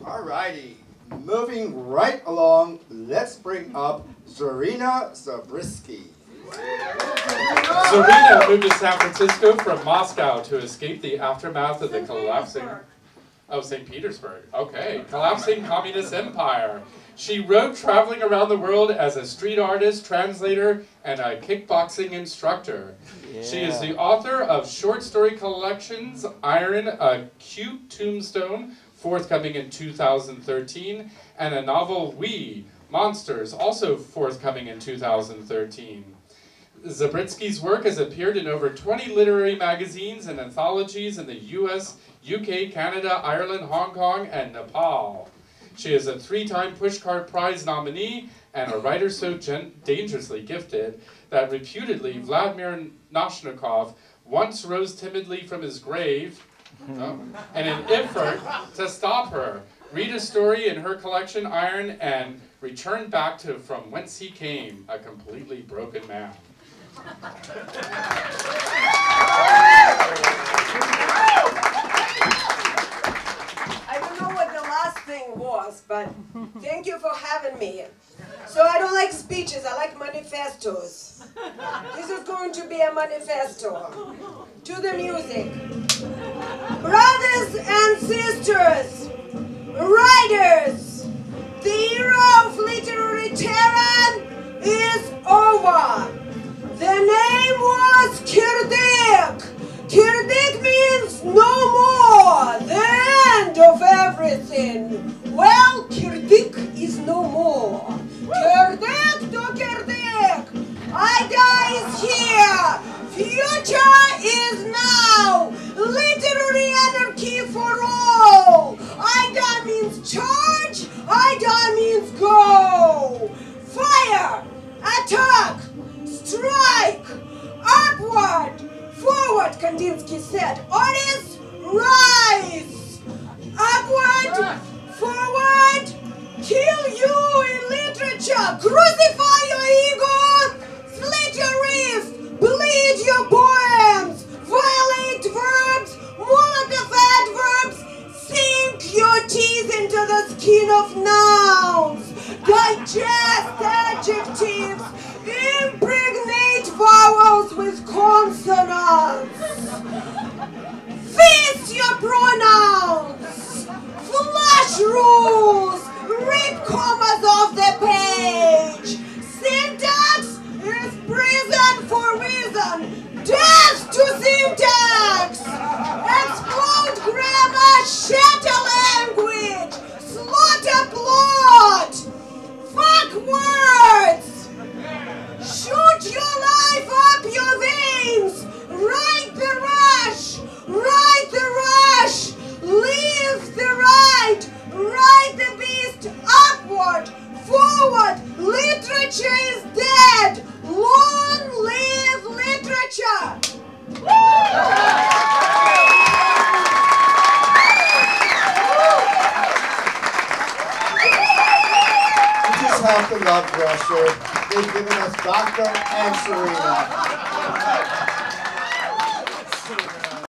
Alrighty, moving right along, let's bring up Zarina Zabriskie. Zarina moved to San Francisco from Moscow to escape the aftermath of the collapsing... Oh, St. Petersburg. Okay. Collapsing communist empire. She wrote traveling around the world as a street artist, translator, and a kickboxing instructor. Yeah. She is the author of short story collections, Iron, A Cute Tombstone, forthcoming in 2013, and a novel, We, Monsters, also forthcoming in 2013. Zabriskie's work has appeared in over 20 literary magazines and anthologies in the US, UK, Canada, Ireland, Hong Kong, and Nepal. She is a 3-time Pushcart Prize nominee and a writer so dangerously gifted that reputedly Vladimir Nashnikov once rose timidly from his grave in an effort to stop her, read a story in her collection Iron, and return back to from whence he came, a completely broken man. I don't know what the last thing was, but thank you for having me. So I don't like speeches, I like manifestos. This is going to be a manifesto. To the music. Brothers and sisters, writers, the era of literary terror is over. The name was Kirdik. Kirdik means no more, the end of everything. Well, Kirdik is no more. Kirdik to Kirdik. Ida is here. Future is now. Literary anarchy for all. Ida means charge. Ida means go. Fire. Attack. Strike! Upward! Forward, Kandinsky said. Artists, rise! Upward! Forward! Kill you in literature! Crucify your ego! Slit your wrist! Bleed your poems! Violate verbs! Molotov adverbs! Sink your teeth into the skin of nouns! Digest adjectives! Impregnate vowels with consonants. Fist your pronouns. Flash rules. Rip commas off the page. Syntax is prison for reason. Death to syntax. Explode grammar. Shatter language. Slaughter plot. Fuck words. Shoot your life up your veins! Ride the rush! Ride the rush! Live the ride! Ride the beast upward! Forward! Literature is dead! Long live literature! We just have to love Russia. They've given us Dr. and Serena.